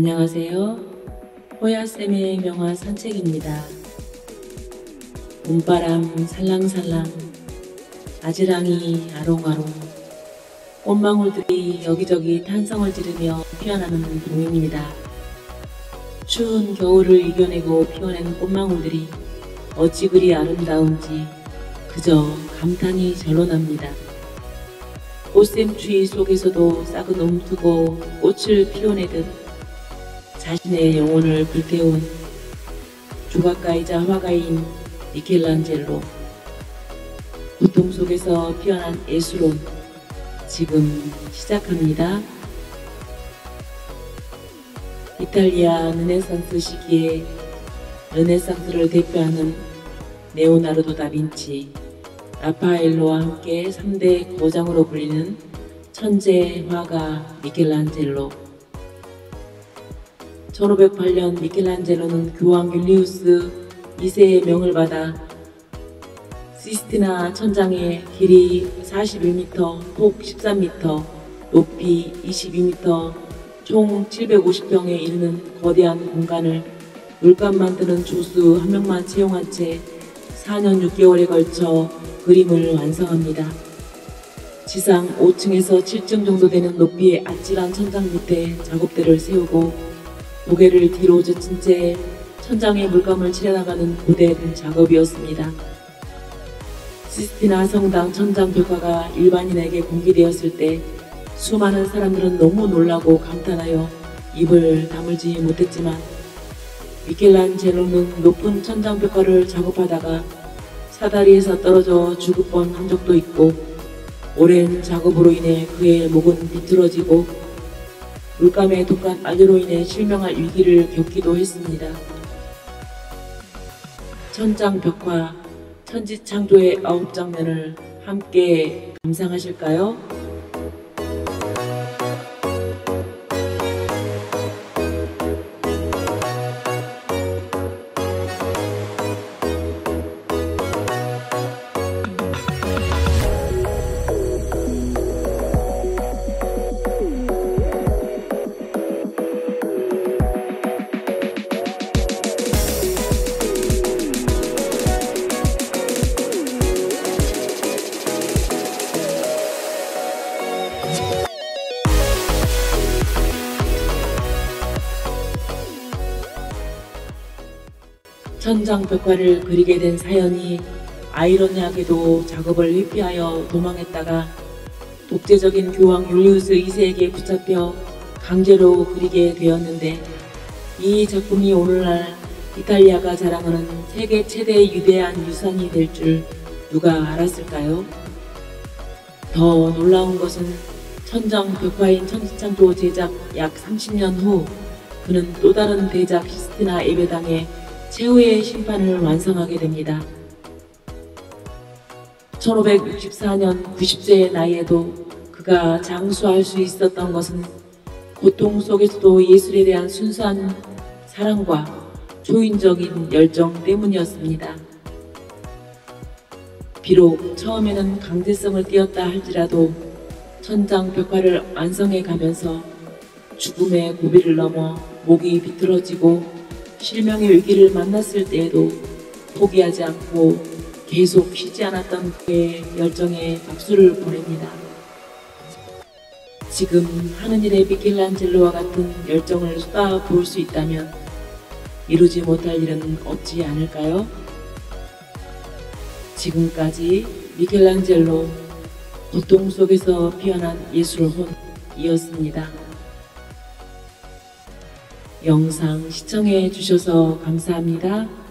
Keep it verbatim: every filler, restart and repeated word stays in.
안녕하세요. 호야쌤의 명화 산책입니다. 봄바람 살랑살랑, 아지랑이 아롱아롱, 꽃망울들이 여기저기 탄성을 지르며 피어나는 동입니다. 추운 겨울을 이겨내고 피어낸 꽃망울들이 어찌 그리 아름다운지 그저 감탄이 절로 납니다. 꽃샘추위 속에서도 싹은 움트고 꽃을 피워내듯 자신의 영혼을 불태운 조각가이자 화가인 미켈란젤로, 고통 속에서 피어난 예술론, 지금 시작합니다. 이탈리아 르네상스 시기에 르네상스를 대표하는 레오나르도 다빈치, 라파엘로와 함께 삼 대 거장으로 불리는 천재 화가 미켈란젤로. 천오백팔 년 미켈란젤로는 교황 율리우스 이 세의 명을 받아 시스티나 천장의 길이 사십일 미터, 폭 십삼 미터, 높이 이십이 미터, 총 칠백오십 평에 이르는 거대한 공간을 물감 만드는 조수 한 명만 채용한 채 사 년 육 개월에 걸쳐 그림을 완성합니다. 지상 오 층에서 칠 층 정도 되는 높이의 아찔한 천장 밑에 작업대를 세우고 고개를 뒤로 젖힌 채 천장에 물감을 칠해나가는 고된 작업이었습니다. 시스티나 성당 천장 벽화가 일반인에게 공개되었을 때 수많은 사람들은 너무 놀라고 감탄하여 입을 다물지 못했지만, 미켈란젤로는 높은 천장 벽화를 작업하다가 사다리에서 떨어져 죽을 뻔한 적도 있고, 오랜 작업으로 인해 그의 목은 비틀어지고 물감의 독한 알료로 인해 실명할 위기를 겪기도 했습니다. 천장 벽화 천지창조의 아홉 장면을 함께 감상하실까요? 천장 벽화를 그리게 된 사연이 아이러니하게도 작업을 회피하여 도망했다가 독재적인 교황 율리우스 이 세에게 붙잡혀 강제로 그리게 되었는데, 이 작품이 오늘날 이탈리아가 자랑하는 세계 최대 위대한 유산이 될 줄 누가 알았을까요? 더 놀라운 것은 천장 벽화인 천지창조 제작 약 삼십 년 후 그는 또 다른 대작 시스티나 예배당에 최후의 심판을 완성하게 됩니다. 천오백육십사 년 구십 세의 나이에도 그가 장수할 수 있었던 것은 고통 속에서도 예술에 대한 순수한 사랑과 초인적인 열정 때문이었습니다. 비록 처음에는 강제성을 띠었다 할지라도 천장 벽화를 완성해 가면서 죽음의 고비를 넘어 목이 비틀어지고 실명의 위기를 만났을 때에도 포기하지 않고 계속 쉬지 않았던 그의 열정에 박수를 보냅니다. 지금 하는 일에 미켈란젤로와 같은 열정을 쏟아부을 수 있다면 이루지 못할 일은 없지 않을까요? 지금까지 미켈란젤로 고통 속에서 피어난 예술혼이었습니다. 영상 시청해 주셔서 감사합니다.